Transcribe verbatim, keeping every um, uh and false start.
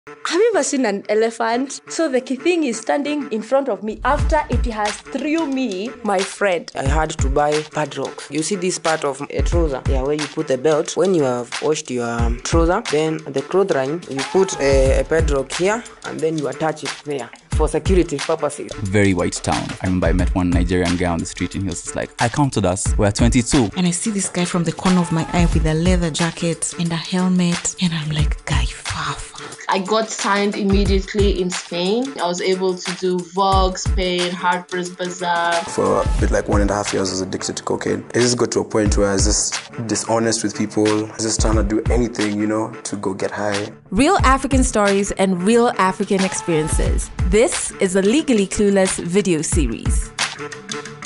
Have you ever seen an elephant? So the thing is standing in front of me after it has threw me, my friend. I had to buy padlocks. You see this part of a trouser, yeah, where you put the belt. When you have washed your um, trouser, then the clothesline, you put a, a padlock here, and then you attach it there for security purposes. Very white town. I remember I met one Nigerian guy on the street and he was just like, I counted us, we're twenty-two. And I see this guy from the corner of my eye with a leather jacket and a helmet. And I'm like, guy, far, far. I got signed immediately in Spain. I was able to do Vogue, Spain, Harper's Bazaar. For a bit like one and a half years I was addicted to cocaine. It just got to a point where I was just dishonest with people. I was just trying to do anything, you know, to go get high. Real African stories and real African experiences. This is the Legally Clueless video series.